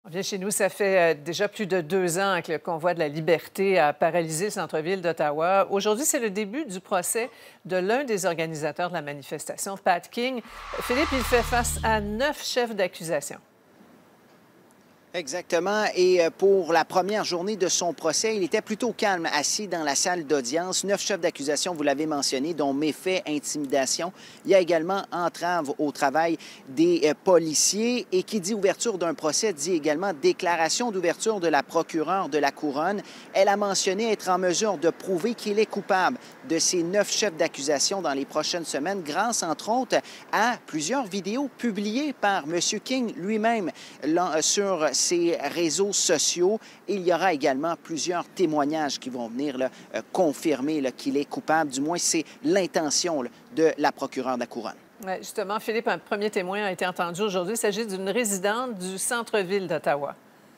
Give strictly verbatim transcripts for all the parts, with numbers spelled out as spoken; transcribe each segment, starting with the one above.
On vient chez nous, ça fait déjà plus de deux ans que le convoi de la liberté a paralysé le centre-ville d'Ottawa. Aujourd'hui, c'est le début du procès de l'un des organisateurs de la manifestation, Pat King. Philippe, il fait face à neuf chefs d'accusation. Exactement. Et pour la première journée de son procès, il était plutôt calme, assis dans la salle d'audience. Neuf chefs d'accusation, vous l'avez mentionné, dont méfaits, intimidation. Il y a également entrave au travail des policiers. Et qui dit ouverture d'un procès dit également déclaration d'ouverture de la procureure de la Couronne. Elle a mentionné être en mesure de prouver qu'il est coupable de ces neuf chefs d'accusation dans les prochaines semaines, grâce, entre autres, à plusieurs vidéos publiées par M. King lui-même sur ses réseaux sociaux. Il y aura également plusieurs témoignages qui vont venir là, euh, confirmer qu'il est coupable. Du moins, c'est l'intention de la procureure de la Couronne. Oui, justement, Philippe, un premier témoin a été entendu aujourd'hui. Il s'agit d'une résidente du centre-ville d'Ottawa.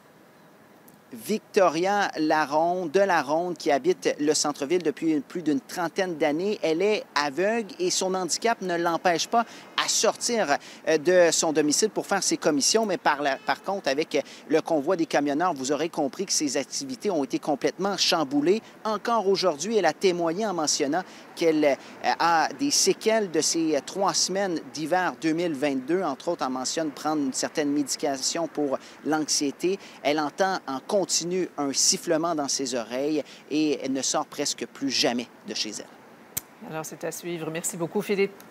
Victoria Laronde, de Laronde, qui habite le centre-ville depuis plus d'une trentaine d'années. Elle est aveugle et son handicap ne l'empêche pas à sortir de son domicile pour faire ses commissions. Mais par, la, par contre, avec le convoi des camionneurs, vous aurez compris que ses activités ont été complètement chamboulées. Encore aujourd'hui, elle a témoigné en mentionnant qu'elle a des séquelles de ces trois semaines d'hiver deux mille vingt-deux. Entre autres, elle mentionne prendre une certaine médication pour l'anxiété. Elle entend en continu un sifflement dans ses oreilles et elle ne sort presque plus jamais de chez elle. Alors, c'est à suivre. Merci beaucoup, Philippe.